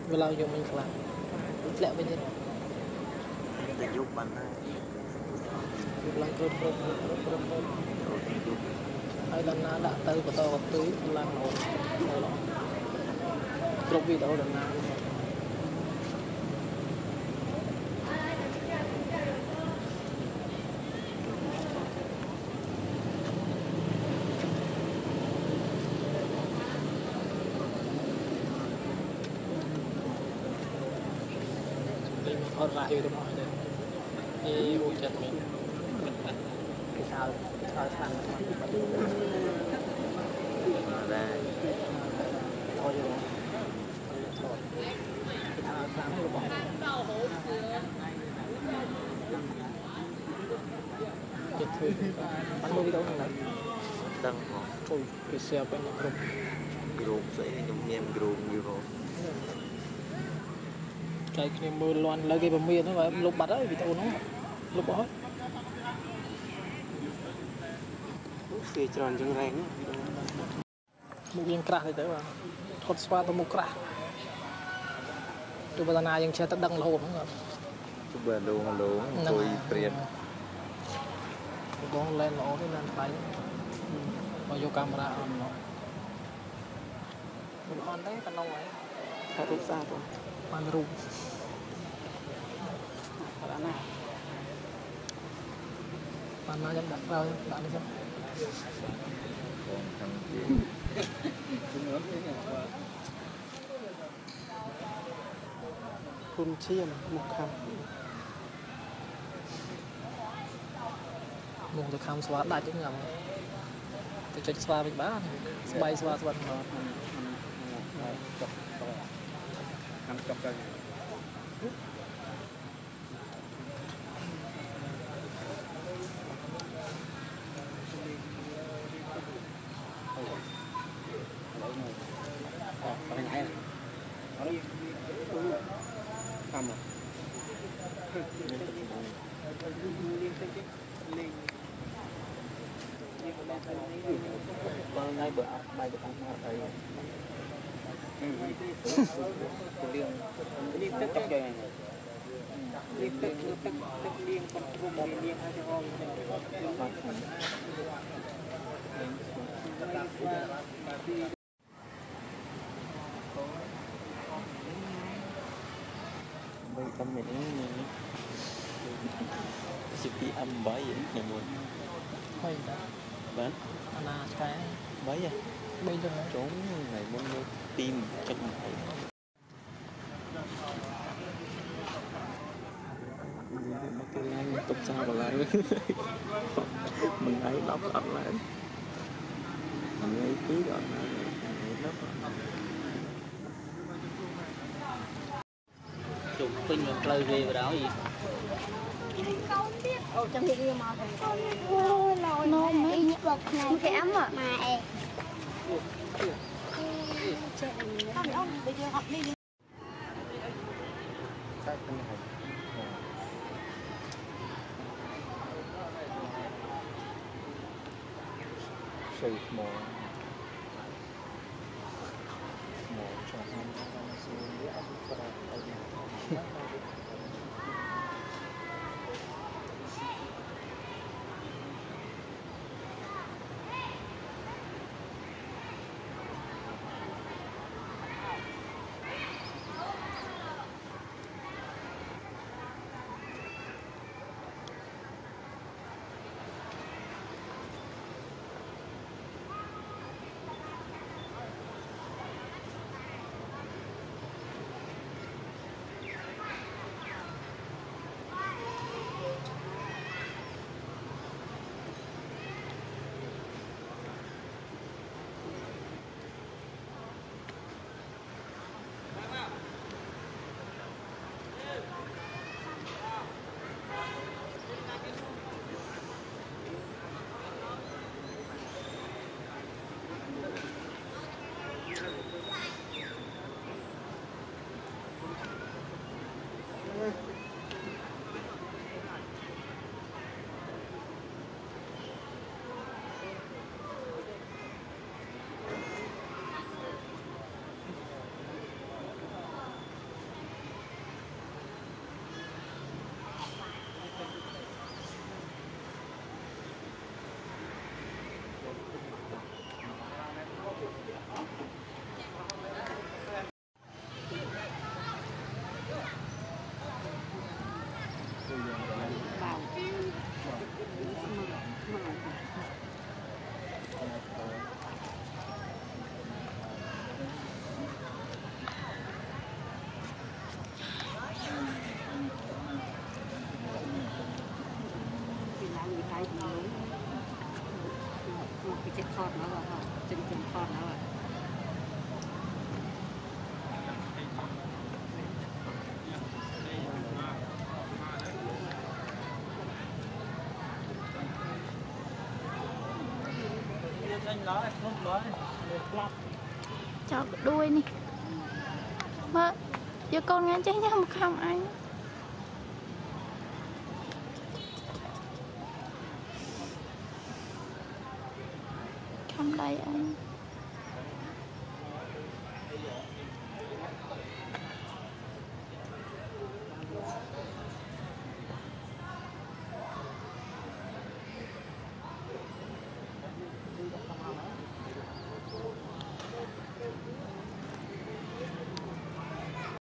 เวลาอยู่มันขลังแหละไปเนี่ยจะยุบมันได้อยู่หลังกรุ๊ปไอ้ดันนาđã tới của tao còn tưới lang nổi group videoดันนาออนไลน์อยู่ตรงไหนนี่โอ้จัดมีcái sao thằng mà ra thôi rồi thôi cái sao thằng nó bỏ giật thôi bắn luôn đi đâu này đăng họ thôi cái xe bên nó group group sẽ nhung nhem group như rồi cái mưa loan lấy cái bầm miên nó phải lục bật đấy vì tao nó lục bỏ hết xe tròn chân rèn một viên crack thì tới mà hot spot tôi một crack tôi bây giờยังใช้ตะดังโลมั้งครับ chụp bờ đồ tôi tiền con lên nó cái lên phải bao nhiêu camera on nó mình on đấy con nông ấy thật rút ra thôi man rung mana jam đặt vào bạn đi xem còn thằng kia phun chiên một cam một từ cam xóa đại chút nhầm từ chết xóa bị bá bay xóa xóa ăn cặp đây cái này ở đây cầm à con ngay bữa bay được ăn ở đây liên tiếp chọc rồi này liên tiếp liên con rung liên hai con bây tâm mình sipi âm bấy vậy này luôn hơi bán ana cái bấy à bây giờ trốn này muốn tim chân mày mà cái lan tục sao vào lại mình ấy lóc ập lại mình ấy tí rồi chụp pin một lời về vào đó gì trong khi yêu mà nó mấy nhịp bọc này cái ấm à mà em ông bây giờ học đi sụt mồ cho anh chọc đuôi nè mà giờ con nghe cháy nhau không anh không đây anh